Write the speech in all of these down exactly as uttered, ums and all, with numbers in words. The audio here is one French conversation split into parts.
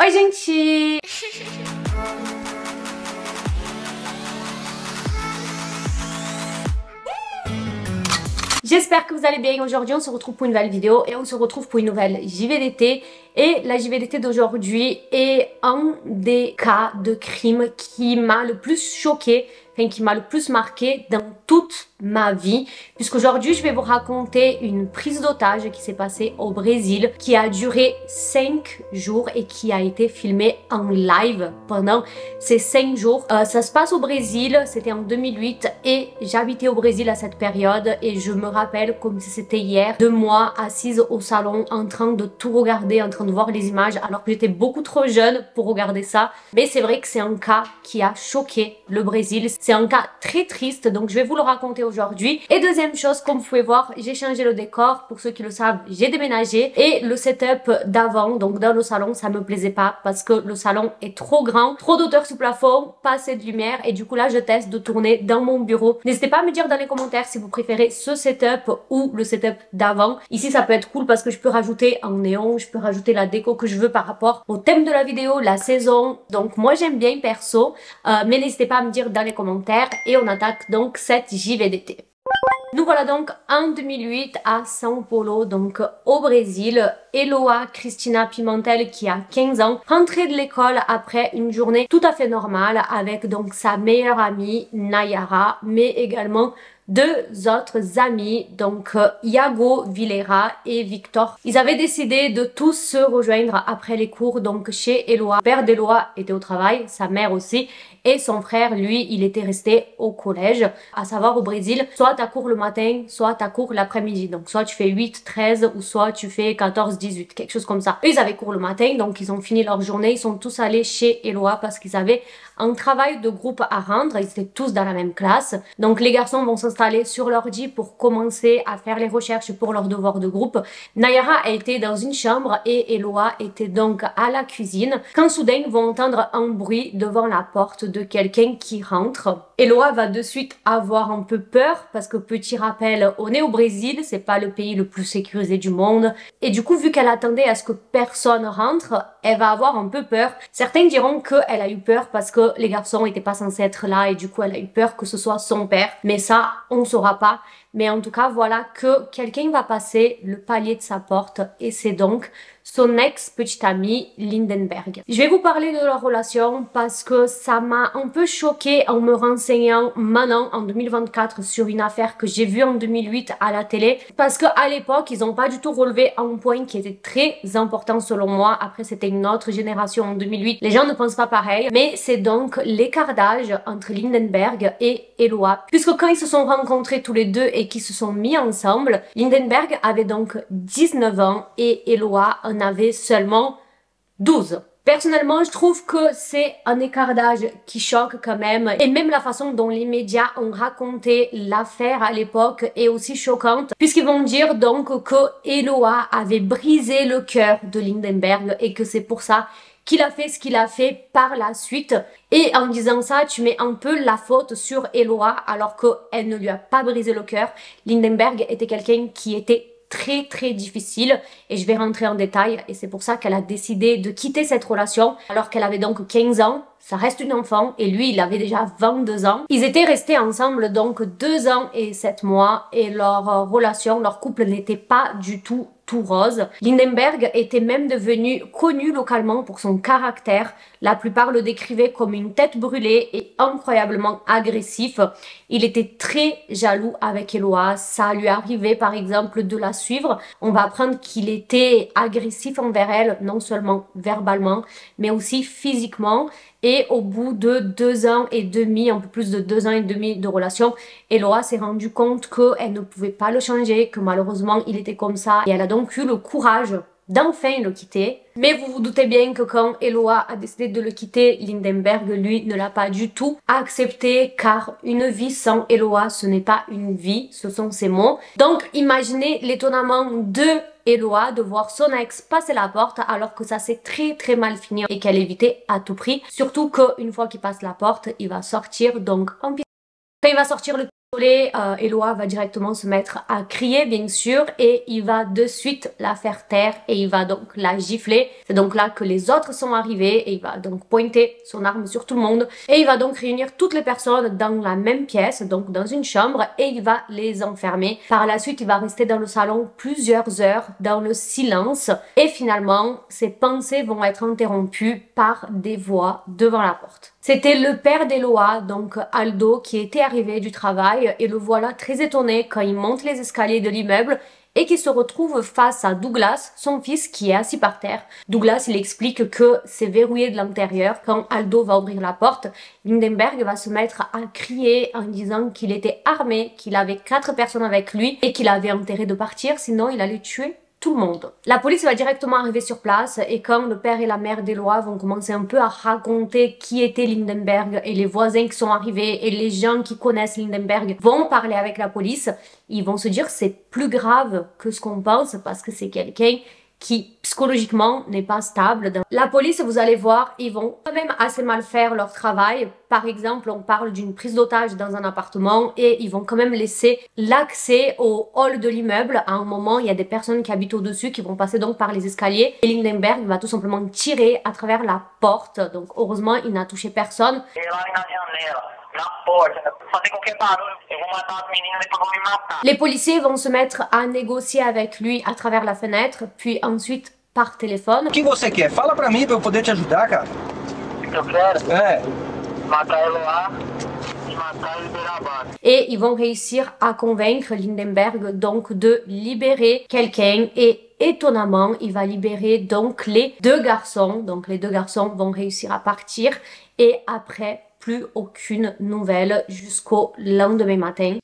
Oi, gente! J'espère que vous allez bien. Aujourd'hui on se retrouve pour une nouvelle vidéo et on se retrouve pour une nouvelle J V D T. Et la J V D T d'aujourd'hui est un des cas de crime qui m'a le plus choqué, enfin qui m'a le plus marqué dans toute ma vie. Puisqu'aujourd'hui je vais vous raconter une prise d'otage qui s'est passée au Brésil, qui a duré cinq jours et qui a été filmée en live pendant ces cinq jours. Euh, ça se passe au Brésil, c'était en deux mille huit et j'habitais au Brésil à cette période et je me rappelle comme si c'était hier de moi assise au salon en train de tout regarder, en train de voir les images alors que j'étais beaucoup trop jeune pour regarder ça. Mais c'est vrai que c'est un cas qui a choqué le Brésil, c'est un cas très triste, donc je vais vous le raconter aujourd'hui. Et deuxième chose, comme vous pouvez voir, j'ai changé le décor. Pour ceux qui le savent, j'ai déménagé et le setup d'avant, donc dans le salon, ça me plaisait pas parce que le salon est trop grand, trop d'auteur sous plafond, pas assez de lumière et du coup là je teste de tourner dans mon bureau. N'hésitez pas à me dire dans les commentaires si vous préférez ce setup ou le setup d'avant. Ici ça peut être cool parce que je peux rajouter en néon, je peux rajouter la déco que je veux par rapport au thème de la vidéo, la saison. Donc moi j'aime bien perso, euh, mais n'hésitez pas à me dire dans les commentaires et on attaque donc cette J V D T. Nous voilà donc en deux mille huit à São Paulo, donc au Brésil. Eloa Cristina Pimentel, qui a quinze ans, rentrée de l'école après une journée tout à fait normale avec donc sa meilleure amie Nayara, mais également deux autres amis, donc Iago Villera et Victor. Ils avaient décidé de tous se rejoindre après les cours donc chez Eloa. Le père d'Eloa était au travail, sa mère aussi, et son frère, lui, il était resté au collège, à savoir au Brésil, soit t'as cours le matin, soit t'as cours l'après-midi. Donc soit tu fais huit, treize ou soit tu fais quatorze, dix-huit, quelque chose comme ça. Eux, ils avaient cours le matin, donc ils ont fini leur journée, ils sont tous allés chez Eloa parce qu'ils avaient un travail de groupe à rendre, ils étaient tous dans la même classe. Donc les garçons vont s'installer sur l'ordi pour commencer à faire les recherches pour leurs devoirs de groupe. Nayara a été dans une chambre et Eloa était donc à la cuisine quand soudain ils vont entendre un bruit devant la porte de quelqu'un qui rentre. Eloa va de suite avoir un peu peur parce que, petit rappel, on est au Brésil, c'est pas le pays le plus sécurisé du monde et du coup vu qu'elle attendait à ce que personne rentre, elle va avoir un peu peur. Certains diront qu'elle a eu peur parce que les garçons n'étaient pas censés être là et du coup elle a eu peur que ce soit son père, mais ça on ne saura pas. Mais en tout cas voilà que quelqu'un va passer le palier de sa porte et c'est donc son ex-petite amie Lindenberg. Je vais vous parler de leur relation parce que ça m'a un peu choquée en me renseignant maintenant en deux mille vingt-quatre sur une affaire que j'ai vue en deux mille huit à la télé, parce qu'à l'époque ils n'ont pas du tout relevé un point qui était très important selon moi. Après c'était une autre génération en deux mille huit, les gens ne pensent pas pareil, mais c'est donc l'écart d'âge entre Lindenberg et Eloa, puisque quand ils se sont rencontrés tous les deux et qu'ils se sont mis ensemble, Lindenberg avait donc dix-neuf ans et Eloa en avait seulement douze. Personnellement, je trouve que c'est un écart d'âge qui choque quand même. Et même la façon dont les médias ont raconté l'affaire à l'époque est aussi choquante. Puisqu'ils vont dire donc que Eloa avait brisé le cœur de Lindenberg et que c'est pour ça qu'il a fait ce qu'il a fait par la suite. Et en disant ça, tu mets un peu la faute sur Eloa alors qu'elle ne lui a pas brisé le cœur. Lindenberg était quelqu'un qui était très très difficile et je vais rentrer en détail et c'est pour ça qu'elle a décidé de quitter cette relation alors qu'elle avait donc quinze ans. Ça reste une enfant et lui il avait déjà vingt-deux ans. Ils étaient restés ensemble donc deux ans et sept mois et leur relation, leur couple n'était pas du tout tout rose. Lindenberg était même devenu connu localement pour son caractère. La plupart le décrivaient comme une tête brûlée et incroyablement agressif. Il était très jaloux avec Eloa. Ça lui arrivait par exemple de la suivre. On va apprendre qu'il était agressif envers elle, non seulement verbalement, mais aussi physiquement. Et au bout de deux ans et demi, un peu plus de deux ans et demi de relation, Eloa s'est rendu compte qu'elle ne pouvait pas le changer, que malheureusement il était comme ça. Et elle a donc eu le courage d'enfin le quitter. Mais vous vous doutez bien que quand Eloa a décidé de le quitter, Lindenberg, lui, ne l'a pas du tout accepté car une vie sans Eloa, ce n'est pas une vie, ce sont ses mots. Donc imaginez l'étonnement de Eloa de voir son ex passer la porte alors que ça s'est très très mal fini et qu'elle évitait à tout prix. Surtout qu'une fois qu'il passe la porte, il va sortir donc en pire. Quand il va sortir le Euh, Eloi va directement se mettre à crier bien sûr et il va de suite la faire taire et il va donc la gifler. C'est donc là que les autres sont arrivés et il va donc pointer son arme sur tout le monde et il va donc réunir toutes les personnes dans la même pièce, donc dans une chambre, et il va les enfermer. Par la suite, il va rester dans le salon plusieurs heures dans le silence et finalement ses pensées vont être interrompues par des voix devant la porte. C'était le père d'Eloi, donc Aldo, qui était arrivé du travail et le voilà très étonné quand il monte les escaliers de l'immeuble et qui se retrouve face à Douglas, son fils, qui est assis par terre. Douglas, il explique que c'est verrouillé de l'intérieur. Quand Aldo va ouvrir la porte, Lindenberg va se mettre à crier en disant qu'il était armé, qu'il avait quatre personnes avec lui et qu'il avait intérêt de partir, sinon il allait tuer tout le monde. La police va directement arriver sur place et quand le père et la mère d'Eloi vont commencer un peu à raconter qui était Lindenberg et les voisins qui sont arrivés et les gens qui connaissent Lindenberg vont parler avec la police, ils vont se dire c'est plus grave que ce qu'on pense parce que c'est quelqu'un qui psychologiquement n'est pas stable. La police, vous allez voir, ils vont quand même assez mal faire leur travail. Par exemple, on parle d'une prise d'otage dans un appartement et ils vont quand même laisser l'accès au hall de l'immeuble. À un moment, il y a des personnes qui habitent au-dessus qui vont passer donc par les escaliers et Lindenberg va tout simplement tirer à travers la porte. Donc heureusement, il n'a touché personne. Les policiers vont se mettre à négocier avec lui à travers la fenêtre, puis ensuite par téléphone. O que você quer? Fala pra mim pra eu poder te ajudar, cara. O que eu quero? É. Matar Eloá e matar e liberar a base. Et ils vont réussir à convaincre Lindenberg donc de libérer quelqu'un et étonnamment, il va libérer donc les deux garçons. Donc les deux garçons vont réussir à partir et après plus aucune nouvelle jusqu'au lendemain matin.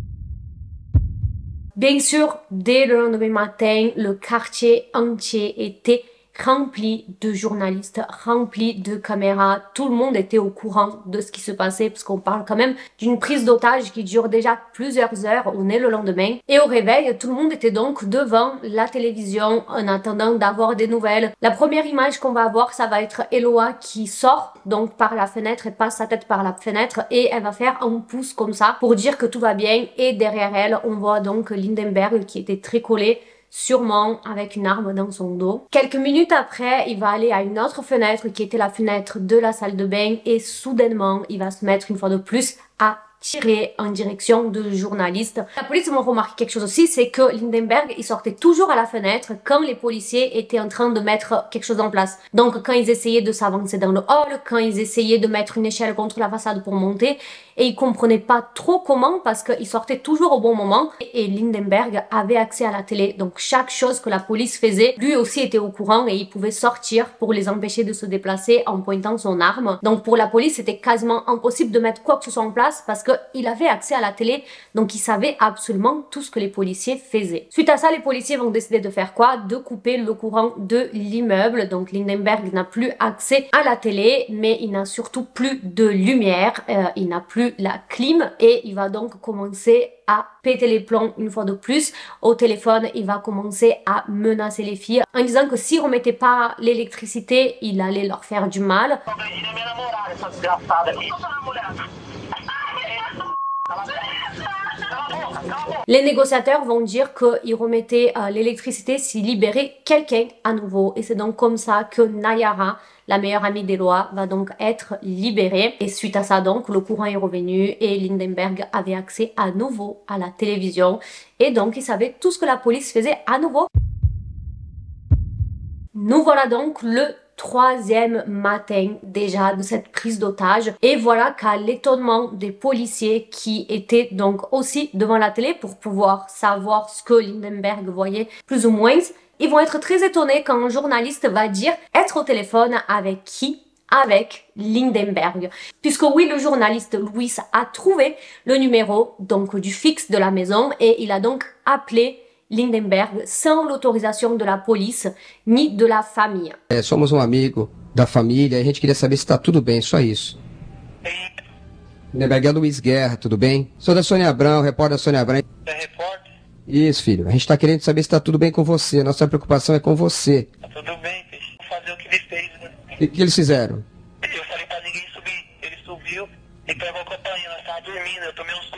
Bien sûr, dès le lendemain matin, le quartier entier était rempli de journalistes, rempli de caméras. Tout le monde était au courant de ce qui se passait parce qu'on parle quand même d'une prise d'otage qui dure déjà plusieurs heures. On est le lendemain. Et au réveil, tout le monde était donc devant la télévision en attendant d'avoir des nouvelles. La première image qu'on va avoir, ça va être Eloi qui sort donc par la fenêtre et passe sa tête par la fenêtre et elle va faire un pouce comme ça pour dire que tout va bien. Et derrière elle, on voit donc Lindenberg qui était très collé, sûrement avec une arme dans son dos. Quelques minutes après, il va aller à une autre fenêtre qui était la fenêtre de la salle de bain et soudainement, il va se mettre une fois de plus à tirer en direction de journalistes. La police m'a remarqué quelque chose aussi, c'est que Lindenberg, il sortait toujours à la fenêtre quand les policiers étaient en train de mettre quelque chose en place. Donc quand ils essayaient de s'avancer dans le hall, quand ils essayaient de mettre une échelle contre la façade pour monter, et ils comprenaient pas trop comment parce qu'ils sortaient toujours au bon moment et Lindenberg avait accès à la télé. Donc chaque chose que la police faisait, lui aussi était au courant et il pouvait sortir pour les empêcher de se déplacer en pointant son arme. Donc pour la police, c'était quasiment impossible de mettre quoi que ce soit en place parce qu'il avait accès à la télé, donc il savait absolument tout ce que les policiers faisaient. Suite à ça, les policiers vont décider de faire quoi? De couper le courant de l'immeuble. Donc Lindenberg n'a plus accès à la télé, mais il n'a surtout plus de lumière, euh, il n'a plus la clim et il va donc commencer à péter les plombs une fois de plus. Au téléphone, il va commencer à menacer les filles en disant que s'ils remettaient pas l'électricité, il allait leur faire du mal. Les négociateurs vont dire qu'ils remettaient euh, l'électricité s'ils libéraient quelqu'un à nouveau. Et c'est donc comme ça que Nayara, la meilleure amie d'Eloi, va donc être libérée. Et suite à ça donc, le courant est revenu et Lindenberg avait accès à nouveau à la télévision. Et donc, il savait tout ce que la police faisait à nouveau. Nous voilà donc le troisième matin déjà de cette prise d'otage et voilà qu'à l'étonnement des policiers qui étaient donc aussi devant la télé pour pouvoir savoir ce que Lindenberg voyait plus ou moins, ils vont être très étonnés quand un journaliste va dire être au téléphone avec qui? Avec Lindenberg. Puisque oui, le journaliste Louis a trouvé le numéro donc du fixe de la maison et il a donc appelé Lindenberg sans l'autorisation de la police ni de la famille. É, somos um amigo da família, a gente queria saber se tá tudo bem, só isso. Lindenberg é Luiz Guerra, tudo bem? Sou da Sônia Abrão, repórter da Sônia Abrão. É repórter? Isso, filho, a gente tá querendo saber se tá tudo bem com você, nossa preocupação é com você. Tá tudo bem, peixe. Vou fazer o que ele fez, né? E o que eles fizeram? Eu falei pra ninguém subir, ele subiu e pegou a companhia, nós tava dormindo, eu tomei uns sustos, quase eu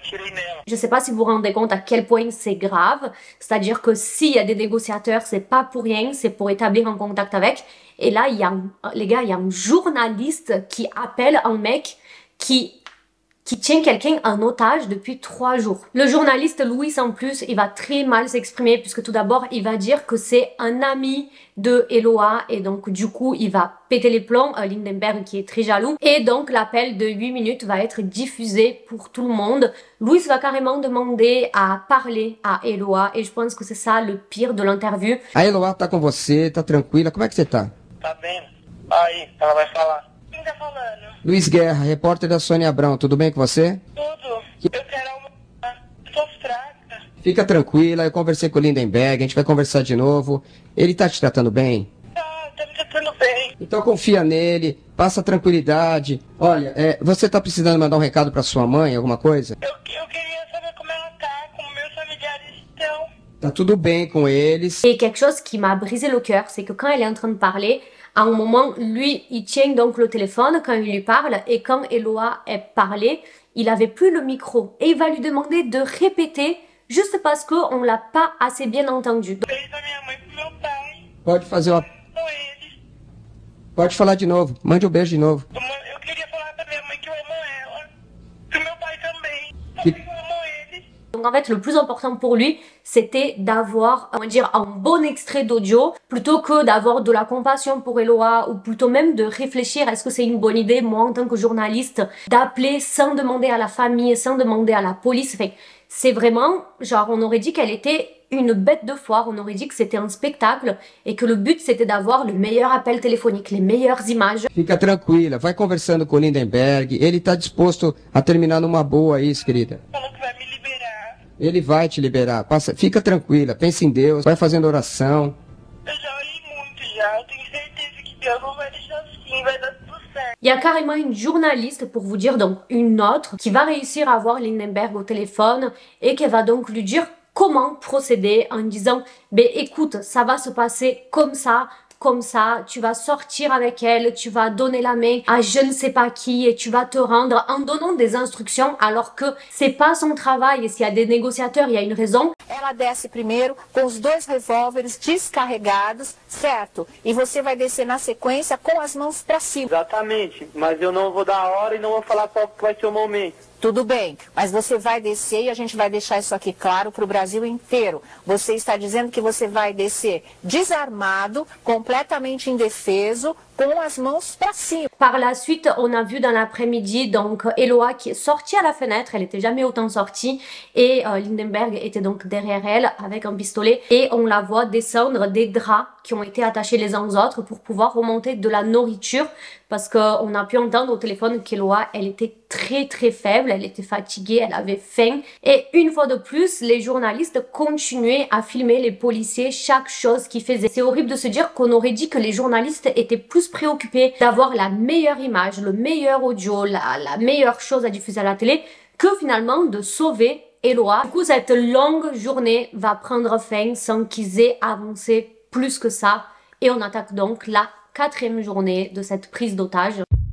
Je sais pas si vous vous rendez compte à quel point c'est grave. C'est-à-dire que s'il y a des négociateurs, c'est pas pour rien, c'est pour établir un contact avec. Et là, il y a, un, les gars, il y a un journaliste qui appelle un mec qui... qui tient quelqu'un en otage depuis trois jours. Le journaliste Louis, en plus, il va très mal s'exprimer puisque tout d'abord, il va dire que c'est un ami de Eloa et donc du coup, il va péter les plombs, euh, Lindenberg qui est très jaloux. Et donc, l'appel de huit minutes va être diffusé pour tout le monde. Louis va carrément demander à parler à Eloa et je pense que c'est ça le pire de l'interview. A Eloa tá com você, tá tranquila, como é que você tá? Tá bem? Aí, ela vai falar. Quem tá falando? Luiz Guerra, repórter da Sônia Abrão, tudo bem com você? Tudo. Eu quero almoçar. Tô fraca. Fica tranquila, eu conversei com o Lindenberg, a gente vai conversar de novo. Ele tá te tratando bem? Tá, tá me tratando bem. Então confia nele, passa tranquilidade. Olha, é, você tá precisando mandar um recado pra sua mãe, alguma coisa? Eu, eu queria saber como ela tá, como meus familiares estão. Tá tudo bem com eles. Et quelque chose qui m'a brisé le cœur, c'est que quand elle est en train de parler, à un moment, lui, il tient donc le téléphone quand il lui parle et quand Eloa est parlé, il avait plus le micro et il va lui demander de répéter juste parce qu'on l'a pas assez bien entendu. Beijo da minha mãe pro meu pai. Pode fazer uma... Com eles. Pode falar de novo, mande um beijo de novo. Eu eu queria falar pra minha mãe que eu amo ela. Pro meu pai também. Que- Eu amo eles. Donc en fait, le plus important pour lui, c'était d'avoir, on va dire, un bon extrait d'audio plutôt que d'avoir de la compassion pour Eloa ou plutôt même de réfléchir est-ce que c'est une bonne idée, moi en tant que journaliste, d'appeler sans demander à la famille, sans demander à la police. Enfin, c'est vraiment, genre, on aurait dit qu'elle était une bête de foire, on aurait dit que c'était un spectacle et que le but c'était d'avoir le meilleur appel téléphonique, les meilleures images. Fica tranquila, vai conversando com o Lindenberg, ele tá disposto a terminar numa boa isso, querida. Falou que vai me liberar. Ele vai te liberar, passa, fica tranquila, pensa em Deus, vai fazendo oração. Eu já orei muito já. Eu tenho certeza que Deus não vai deixar assim, vai dar tudo certo. Il y a carrément une journaliste, pour vous dire, donc une autre, qui va réussir à avoir Lindenberg au téléphone et qui va donc lui dire comment procéder en disant « Ben écoute, ça va se passer comme ça, comme ça, tu vas sortir avec elle, tu vas donner la main à je ne sais pas qui et tu vas te rendre en donnant des instructions alors que c'est pas son travail et s'il y a des négociateurs, il y a une raison. » Ela desce primeiro com os dois revólveres descarregados, certo? E você vai descer na sequência com as mãos para cima. Exatamente. Mas eu não vou dar a hora e não vou falar qual que vai ser o momento. Tudo bem, mas você vai descer e a gente vai deixar isso aqui claro para o Brasil inteiro. Você está dizendo que você vai descer desarmado, completamente indefeso, com as mãos para cima. Par la suite, on a vu dans l'après-midi donc Eloa qui est sortie à la fenêtre, elle était jamais autant sortie et euh, Lindenberg était donc derrière elle avec un pistolet et on la voit descendre des draps qui ont été attachés les uns aux autres pour pouvoir remonter de la nourriture parce qu'on a pu entendre au téléphone qu'Eloa, elle était très très faible, elle était fatiguée, elle avait faim et une fois de plus, les journalistes continuaient à filmer les policiers chaque chose qu'ils faisaient. C'est horrible de se dire qu'on aurait dit que les journalistes étaient plus préoccupés d'avoir la meilleure image, le meilleur audio, la, la meilleure chose à diffuser à la télé que finalement de sauver Eloa. Du coup, cette longue journée va prendre fin sans qu'ils aient avancé plus que ça et on attaque donc la quatrième journée de cette prise d'otage.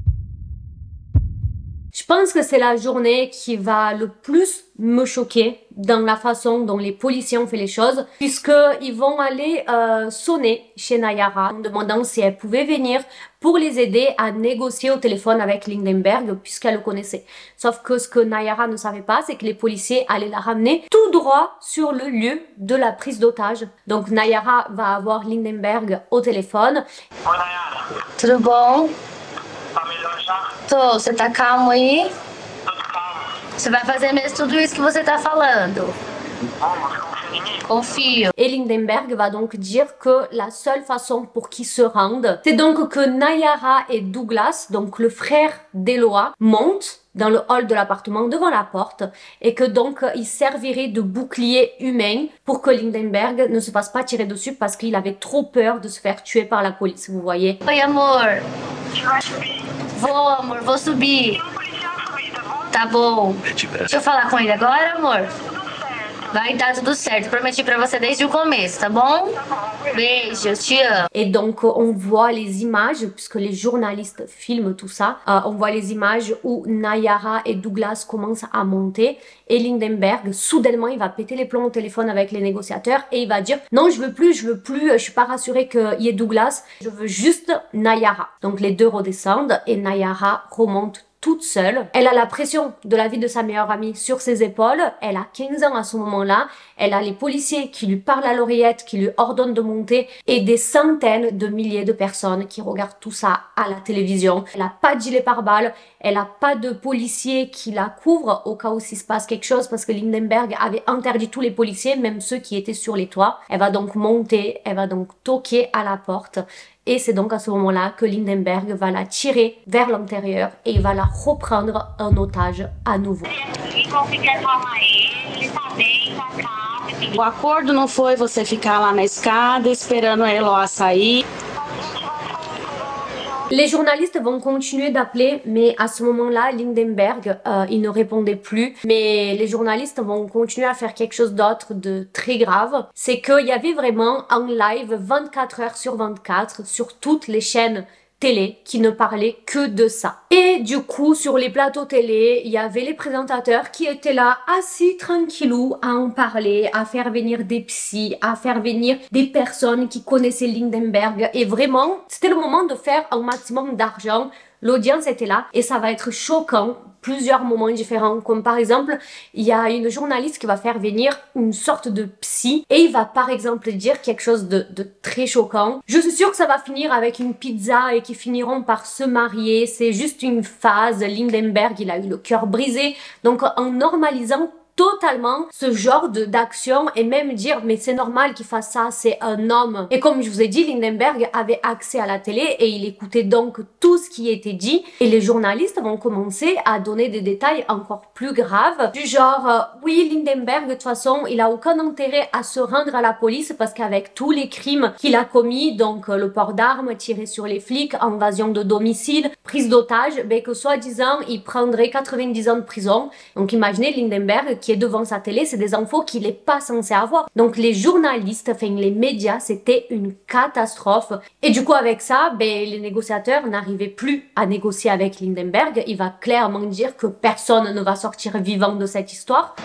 Je pense que c'est la journée qui va le plus me choquer dans la façon dont les policiers ont fait les choses, puisqu'ils vont aller euh, sonner chez Nayara en demandant si elle pouvait venir pour les aider à négocier au téléphone avec Lindenberg, puisqu'elle le connaissait. Sauf que ce que Nayara ne savait pas, c'est que les policiers allaient la ramener tout droit sur le lieu de la prise d'otage. Donc Nayara va avoir Lindenberg au téléphone. Oi, Nayara. Tudo bom? Tá melhor já? Tô, você tá calmo aí? Tudo calmo. Você vai fazer mesmo tudo isso que você tá falando? Vamos, confia em mim. Confio. Et Lindenberg va donc dire que la seule façon pour qu'ils se rendent, c'est donc que Nayara et Douglas, donc le frère d'Eloa, montent dans le hall de l'appartement devant la porte et que donc il servirait de bouclier humain pour que Lindenberg ne se fasse pas tirer dessus parce qu'il avait trop peur de se faire tuer par la police, vous voyez. Oi, amor. Você vai subir. Vou, amor, vou subir. Tem um policial subir, tá bom? Tá bom. Deixa eu falar com ele agora, amor. Tudo certo. Vai dar tudo certo. Prometi pra você desde o começo, tá bom? Beijo, eu te amo. Et donc on voit les images, puisque les journalistes filment tout ça, euh, on voit les images où Nayara et Douglas commencent à monter et Lindenberg, soudainement, il va péter les plombs au téléphone avec les négociateurs et il va dire « Non, je veux plus, je veux plus, je suis pas rassurée qu'il y ait Douglas, je veux juste Nayara. » Donc les deux redescendent et Nayara remonte toute seule. Elle a la pression de la vie de sa meilleure amie sur ses épaules. Elle a quinze ans à ce moment-là. Elle a les policiers qui lui parlent à l'oreillette, qui lui ordonnent de monter et des centaines de milliers de personnes qui regardent tout ça à la télévision. Elle n'a pas de gilet pare-balles. Elle n'a pas de policiers qui la couvrent au cas où s'il se passe quelque chose parce que Lindenberg avait interdit tous les policiers, même ceux qui étaient sur les toits. Elle va donc monter, elle va donc toquer à la porte. Et c'est donc à ce moment-là que Lindenberg va la tirer vers l'intérieur et il va la reprendre en otage à nouveau. O acordo não foi você ficar lá na escada esperando a Eloá sair. Les journalistes vont continuer d'appeler, mais à ce moment-là, Lindenberg, euh, il ne répondait plus. Mais les journalistes vont continuer à faire quelque chose d'autre de très grave. C'est qu'il y avait vraiment un live vingt-quatre heures sur vingt-quatre sur toutes les chaînes télé qui ne parlait que de ça. Et du coup, sur les plateaux télé, il y avait les présentateurs qui étaient là, assis tranquillou, à en parler, à faire venir des psys, à faire venir des personnes qui connaissaient Lindenberg. Et vraiment, c'était le moment de faire un maximum d'argent. L'audience était là et ça va être choquant, plusieurs moments différents, comme par exemple, il y a une journaliste qui va faire venir une sorte de psy et il va par exemple dire quelque chose de, de très choquant. Je suis sûre que ça va finir avec une pizza et qu'ils finiront par se marier, c'est juste une phase, Lindenberg il a eu le cœur brisé, donc en normalisant totalement ce genre de d'action et même dire mais c'est normal qu'il fasse ça, c'est un homme. Et comme je vous ai dit, Lindenberg avait accès à la télé et il écoutait donc tout ce qui était dit et les journalistes vont commencer à donner des détails encore plus graves du genre euh, oui Lindenberg de toute façon il a aucun intérêt à se rendre à la police parce qu'avec tous les crimes qu'il a commis, donc euh, le port d'armes, tirer sur les flics, invasion de domicile, prise d'otage, ben que soi-disant il prendrait quatre-vingt-dix ans de prison. Donc imaginez Lindenberg qui est devant sa télé, c'est des infos qu'il n'est pas censé avoir. Donc les journalistes, enfin les médias, c'était une catastrophe. Et du coup avec ça, ben, les négociateurs n'arrivaient plus à négocier avec Lindenberg. Il va clairement dire que personne ne va sortir vivant de cette histoire.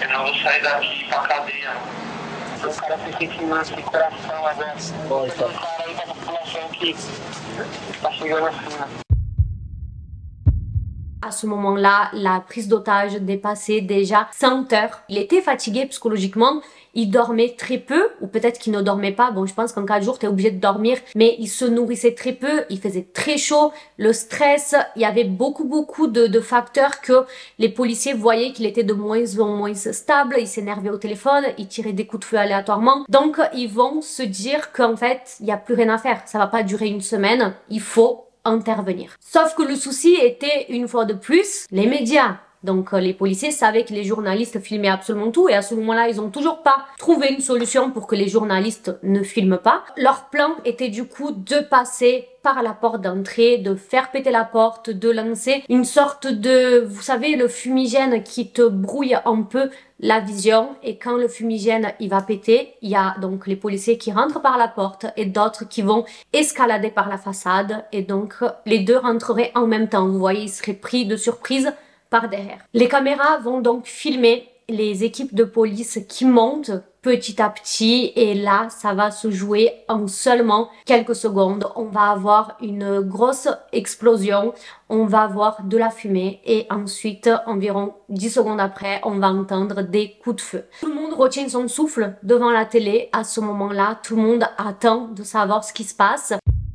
À ce moment-là, la prise d'otage dépassait déjà cent heures. Il était fatigué psychologiquement, il dormait très peu, ou peut-être qu'il ne dormait pas. Bon, je pense qu'en quatre jours, tu es obligé de dormir, mais il se nourrissait très peu, il faisait très chaud, le stress, il y avait beaucoup, beaucoup de, de facteurs que les policiers voyaient qu'il était de moins en moins stable, il s'énervait au téléphone, il tirait des coups de feu aléatoirement. Donc, ils vont se dire qu'en fait, il n'y a plus rien à faire, ça va pas durer une semaine, il faut intervenir. Sauf que le souci était, une fois de plus, les médias. Donc les policiers savaient que les journalistes filmaient absolument tout et à ce moment-là, ils ont toujours pas trouvé une solution pour que les journalistes ne filment pas. Leur plan était du coup de passer par la porte d'entrée, de faire péter la porte, de lancer une sorte de, vous savez, le fumigène qui te brouille un peu la vision et quand le fumigène il va péter, il y a donc les policiers qui rentrent par la porte et d'autres qui vont escalader par la façade et donc les deux rentreraient en même temps. Vous voyez, ils seraient pris de surprise par derrière. Les caméras vont donc filmer les équipes de police qui montent petit à petit et là ça va se jouer en seulement quelques secondes. On va avoir une grosse explosion, on va avoir de la fumée et ensuite environ dix secondes après on va entendre des coups de feu. Tout le monde retient son souffle devant la télé à ce moment-là, tout le monde attend de savoir ce qui se passe.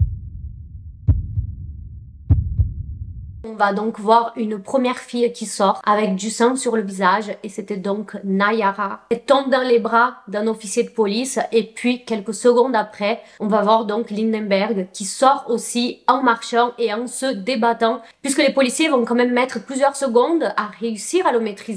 On va donc voir une première fille qui sort avec du sang sur le visage et c'était donc Nayara. Elle tombe dans les bras d'un officier de police et puis quelques secondes après, on va voir donc Lindenberg qui sort aussi en marchant et en se débattant puisque les policiers vont quand même mettre plusieurs secondes à réussir à le maîtriser.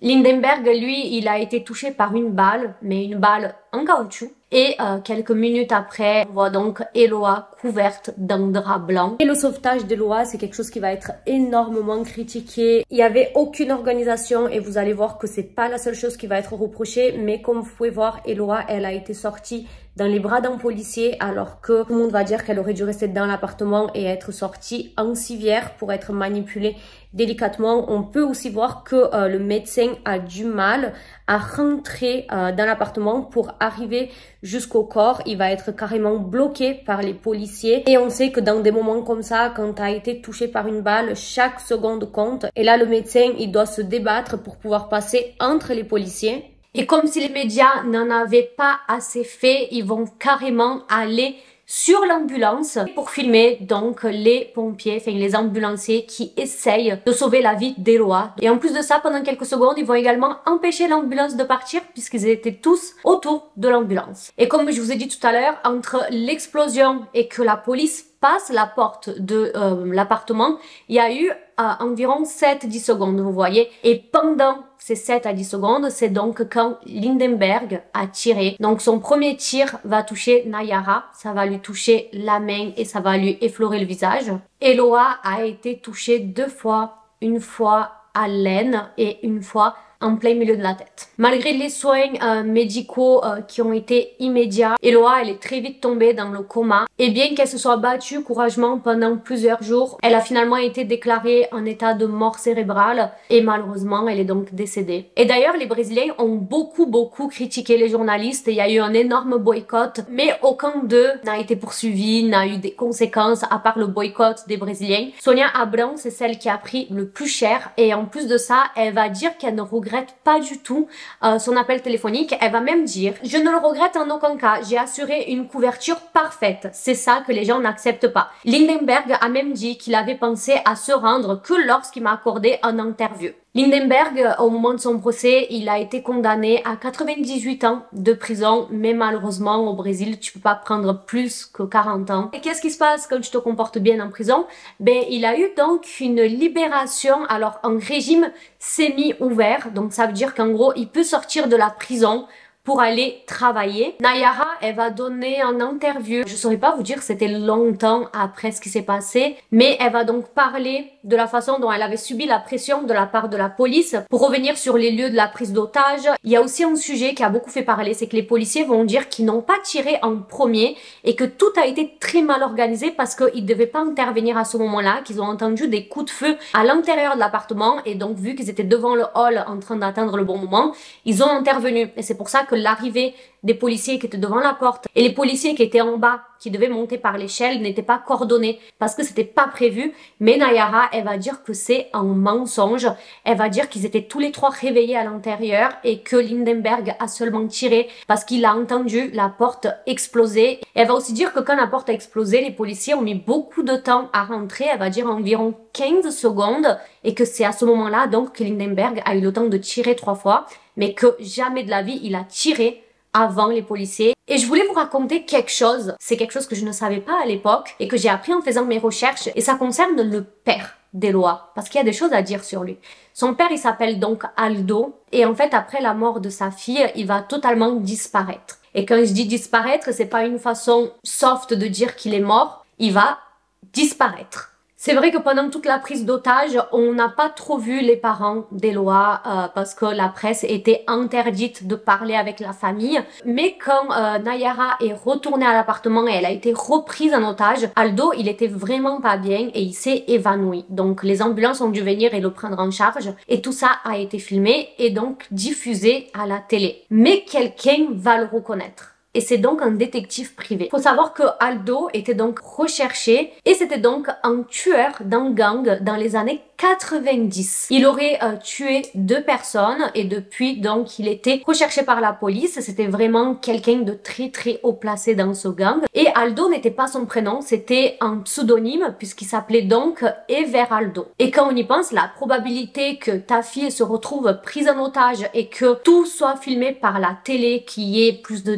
Lindenberg, lui, il a été touché par une balle, mais une balle en caoutchouc. Et euh, quelques minutes après, on voit donc Eloa couverte d'un drap blanc. Et le sauvetage d'Eloa, c'est quelque chose qui va être énormément critiqué. Il n'y avait aucune organisation et vous allez voir que c'est pas la seule chose qui va être reprochée. Mais comme vous pouvez voir, Eloa, elle a été sortie dans les bras d'un policier alors que tout le monde va dire qu'elle aurait dû rester dans l'appartement et être sortie en civière pour être manipulée délicatement. On peut aussi voir que euh, le médecin a du mal à rentrer euh, dans l'appartement pour arriver jusqu'au corps. Il va être carrément bloqué par les policiers. Et on sait que dans des moments comme ça, quand tu as été touché par une balle, chaque seconde compte. Et là, le médecin, il doit se débattre pour pouvoir passer entre les policiers. Et comme si les médias n'en avaient pas assez fait, ils vont carrément aller sur l'ambulance pour filmer donc les pompiers, enfin les ambulanciers qui essayent de sauver la vie d'Eloa. Et en plus de ça, pendant quelques secondes, ils vont également empêcher l'ambulance de partir puisqu'ils étaient tous autour de l'ambulance. Et comme je vous ai dit tout à l'heure, entre l'explosion et que la police passe la porte de euh, l'appartement, il y a eu euh, environ sept à dix secondes, vous voyez. Et pendant ces sept à dix secondes, c'est donc quand Lindenberg a tiré. Donc son premier tir va toucher Nayara, ça va lui toucher la main et ça va lui effleurer le visage. Eloa a été touchée deux fois, une fois à l'aine et une fois en plein milieu de la tête. Malgré les soins euh, médicaux euh, qui ont été immédiats, Eloa, elle est très vite tombée dans le coma. Et bien qu'elle se soit battue courageusement pendant plusieurs jours, elle a finalement été déclarée en état de mort cérébrale et malheureusement, elle est donc décédée. Et d'ailleurs, les Brésiliens ont beaucoup, beaucoup critiqué les journalistes. Il y a eu un énorme boycott, mais aucun d'eux n'a été poursuivi, n'a eu des conséquences à part le boycott des Brésiliens. Sonia Abrão, c'est celle qui a pris le plus cher et en plus de ça, elle va dire qu'elle ne regrette pas du tout euh, son appel téléphonique. Elle va même dire: je ne le regrette en aucun cas, j'ai assuré une couverture parfaite. C'est ça que les gens n'acceptent pas. Lindenberg a même dit qu'il avait pensé à se rendre que lorsqu'il m'a accordé un interview. Lindenberg, au moment de son procès, il a été condamné à quatre-vingt-dix-huit ans de prison, mais malheureusement au Brésil, tu peux pas prendre plus que quarante ans. Et qu'est-ce qui se passe quand tu te comportes bien en prison? Ben, il a eu donc une libération, alors en régime semi-ouvert, donc ça veut dire qu'en gros, il peut sortir de la prison pour aller travailler. Nayara, elle va donner un interview. Je saurais pas vous dire, c'était longtemps après ce qui s'est passé, mais elle va donc parler de la façon dont elle avait subi la pression de la part de la police pour revenir sur les lieux de la prise d'otage. Il y a aussi un sujet qui a beaucoup fait parler, c'est que les policiers vont dire qu'ils n'ont pas tiré en premier et que tout a été très mal organisé parce qu'ils devaient pas intervenir à ce moment-là, qu'ils ont entendu des coups de feu à l'intérieur de l'appartement et donc vu qu'ils étaient devant le hall en train d'attendre le bon moment, ils ont intervenu. Et c'est pour ça que l'arrivée des policiers qui étaient devant la porte et les policiers qui étaient en bas, qui devaient monter par l'échelle, n'étaient pas coordonnés parce que c'était pas prévu. Mais Nayara, elle va dire que c'est un mensonge. Elle va dire qu'ils étaient tous les trois réveillés à l'intérieur et que Lindenberg a seulement tiré parce qu'il a entendu la porte exploser. Elle va aussi dire que quand la porte a explosé, les policiers ont mis beaucoup de temps à rentrer. Elle va dire environ quinze secondes et que c'est à ce moment-là donc que Lindenberg a eu le temps de tirer trois fois, mais que jamais de la vie il a tiré avant les policiers. Et je voulais vous raconter quelque chose, c'est quelque chose que je ne savais pas à l'époque et que j'ai appris en faisant mes recherches et ça concerne le père d'Eloa parce qu'il y a des choses à dire sur lui. Son père, il s'appelle donc Aldo et en fait après la mort de sa fille, il va totalement disparaître. Et quand je dis disparaître, c'est pas une façon soft de dire qu'il est mort, il va disparaître. C'est vrai que pendant toute la prise d'otage, on n'a pas trop vu les parents d'Eloa euh, parce que la presse était interdite de parler avec la famille. Mais quand euh, Nayara est retournée à l'appartement et elle a été reprise en otage, Aldo, il était vraiment pas bien et il s'est évanoui. Donc les ambulances ont dû venir et le prendre en charge et tout ça a été filmé et donc diffusé à la télé. Mais quelqu'un va le reconnaître. Et c'est donc un détective privé. Faut savoir que Aldo était donc recherché et c'était donc un tueur d'un gang dans les années quatre-vingt-dix. Il aurait euh, tué deux personnes et depuis donc il était recherché par la police. C'était vraiment quelqu'un de très très haut placé dans ce gang. Et Aldo n'était pas son prénom, c'était un pseudonyme puisqu'il s'appelait donc Everaldo. Et quand on y pense, la probabilité que ta fille se retrouve prise en otage et que tout soit filmé par la télé, qui est plus de deux cents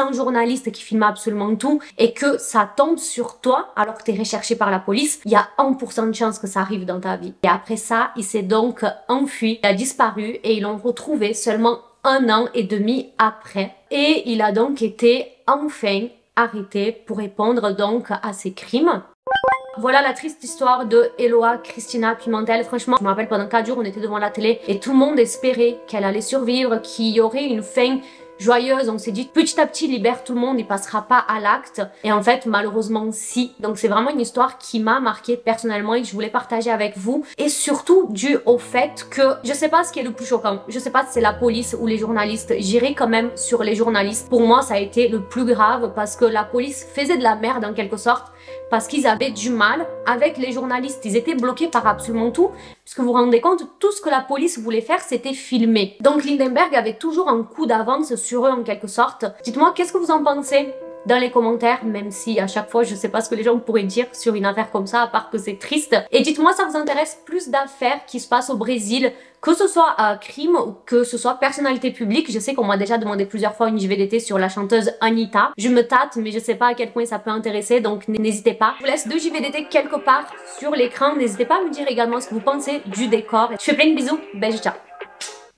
un journaliste qui filme absolument tout et que ça tombe sur toi alors que tu es recherché par la police, il y a un pour cent de chance que ça arrive dans ta vie. Et après ça, il s'est donc enfui, il a disparu et ils l'ont retrouvé seulement un an et demi après. Et il a donc été enfin arrêté pour répondre donc à ses crimes. Voilà la triste histoire de Eloa Cristina Pimentel. Franchement, je me rappelle pendant quatre jours on était devant la télé et tout le monde espérait qu'elle allait survivre, qu'il y aurait une fin joyeuse. On s'est dit petit à petit libère tout le monde, il passera pas à l'acte. Et en fait malheureusement si. Donc c'est vraiment une histoire qui m'a marquée personnellement et que je voulais partager avec vous. Et surtout dû au fait que je sais pas ce qui est le plus choquant. Je sais pas si c'est la police ou les journalistes. J'irai quand même sur les journalistes. Pour moi ça a été le plus grave parce que la police faisait de la merde en quelque sorte. Parce qu'ils avaient du mal avec les journalistes. Ils étaient bloqués par absolument tout. Puisque vous vous rendez compte, tout ce que la police voulait faire, c'était filmer. Donc Lindenberg avait toujours un coup d'avance sur eux en quelque sorte. Dites-moi, qu'est-ce que vous en pensez dans les commentaires, même si à chaque fois je sais pas ce que les gens pourraient dire sur une affaire comme ça, à part que c'est triste. Et dites-moi, ça vous intéresse plus d'affaires qui se passent au Brésil, que ce soit un crime ou que ce soit personnalité publique. Je sais qu'on m'a déjà demandé plusieurs fois une J V D T sur la chanteuse Anitta. Je me tâte, mais je sais pas à quel point ça peut intéresser, donc n'hésitez pas. Je vous laisse deux J V D T quelque part sur l'écran. N'hésitez pas à me dire également ce que vous pensez du décor. Je fais plein de bisous, bye, ciao.